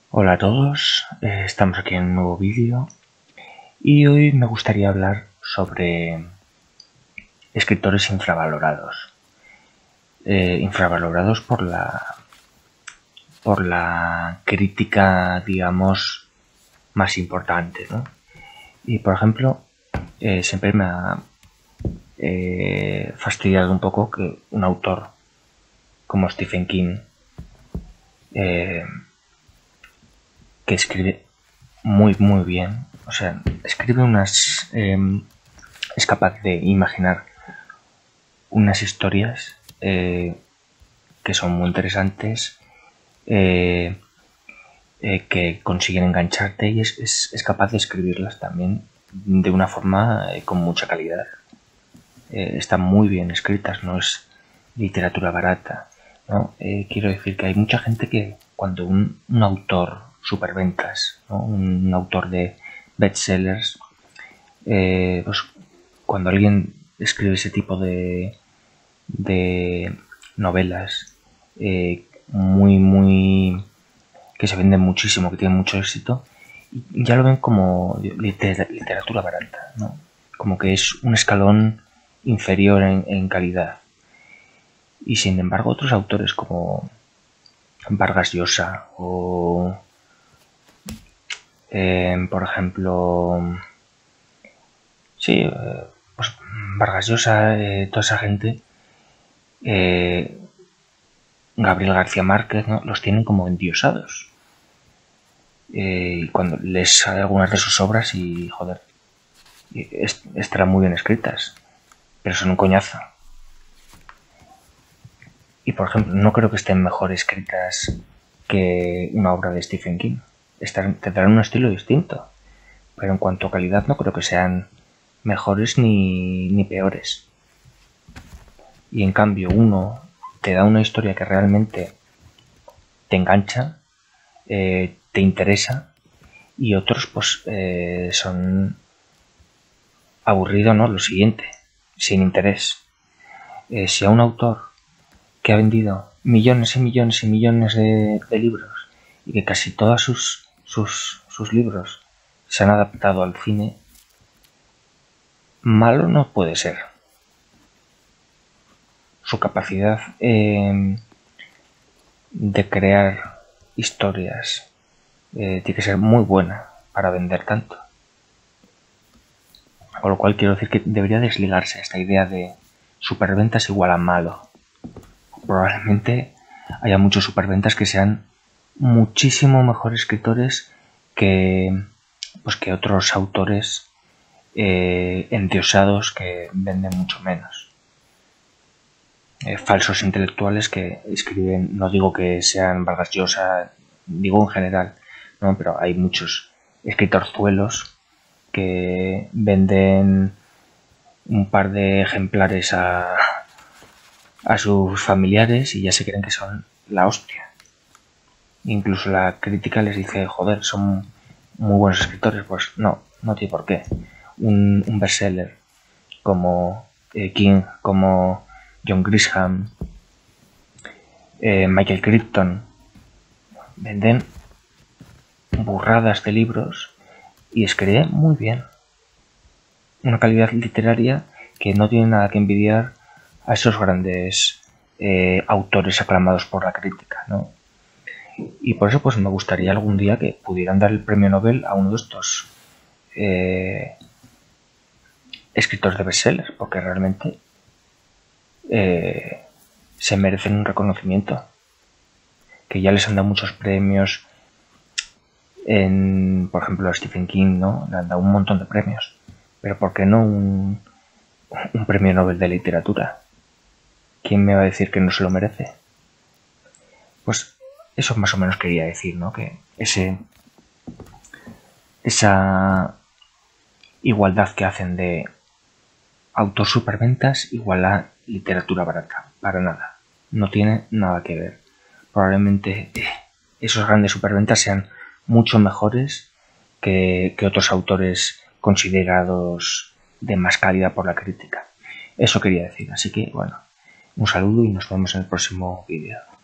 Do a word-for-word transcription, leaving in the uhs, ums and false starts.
Hola a todos, eh, estamos aquí en un nuevo vídeo y hoy me gustaría hablar sobre escritores infravalorados. Eh, infravalorados por la, por la crítica, digamos, más importante, ¿no? Y por ejemplo, eh, siempre me ha eh, fastidiado un poco que un autor como Stephen King, eh, que escribe muy muy bien, o sea, escribe unas eh, es capaz de imaginar unas historias eh, que son muy interesantes, eh, eh, que consiguen engancharte y es, es, es, capaz de escribirlas también de una forma eh, con mucha calidad. Eh, están muy bien escritas, no es literatura barata, ¿no? Eh, quiero decir que hay mucha gente que cuando un, un autor superventas, ¿no? un, un autor de bestsellers, eh, pues cuando alguien escribe ese tipo de, de novelas eh, muy muy que se venden muchísimo, que tienen mucho éxito, ya lo ven como liter literatura barata, ¿no? Como que es un escalón inferior en, en calidad. Y sin embargo otros autores como Vargas Llosa o eh, por ejemplo sí eh, pues Vargas Llosa, eh, toda esa gente, eh, Gabriel García Márquez, ¿no? Los tienen como endiosados. Eh, y cuando lees algunas de sus obras y, joder, est estarán muy bien escritas, pero son un coñazo. Y, por ejemplo, no creo que estén mejor escritas que una obra de Stephen King. Estarán, tendrán un estilo distinto, pero en cuanto a calidad no creo que sean mejores ni, ni peores. Y en cambio uno te da una historia que realmente te engancha, eh, te interesa, y otros pues eh, son aburrido, ¿no? Lo siguiente, sin interés. Eh, si a un autor que ha vendido millones y millones y millones de, de libros y que casi todos sus, sus, sus libros se han adaptado al cine, malo no puede ser. Su capacidad eh, de crear historias eh, tiene que ser muy buena para vender tanto. Con lo cual quiero decir que debería desligarse esta idea de superventas igual a malo. Probablemente haya muchos superventas que sean muchísimo mejores escritores que, pues, que otros autores eh, endiosados que venden mucho menos. Eh, falsos intelectuales que escriben, no digo que sean Vargas Llosa, digo en general, ¿no? Pero hay muchos escritorzuelos que venden un par de ejemplares a, a sus familiares y ya se creen que son la hostia. Incluso la crítica les dice, joder, son muy buenos escritores. Pues no, no tiene por qué. Un, un bestseller como eh, King, como John Grisham, eh, Michael Crichton, venden burradas de libros y escriben muy bien. Una calidad literaria que no tiene nada que envidiar a esos grandes eh, autores aclamados por la crítica, ¿no? Y por eso pues me gustaría algún día que pudieran dar el premio Nobel a uno de estos eh, escritores de bestsellers, porque realmente eh, se merecen un reconocimiento. Que ya les han dado muchos premios, en, por ejemplo a Stephen King, ¿no? Le han dado un montón de premios, pero ¿por qué no un, un premio Nobel de literatura? ¿Quién me va a decir que no se lo merece? Pues eso más o menos quería decir, ¿no? Que ese esa igualdad que hacen de autor superventas igual a literatura barata, para nada, no tiene nada que ver. Probablemente esos grandes superventas sean mucho mejores que, que otros autores considerados de más calidad por la crítica. Eso quería decir, así que bueno, un saludo y nos vemos en el próximo vídeo.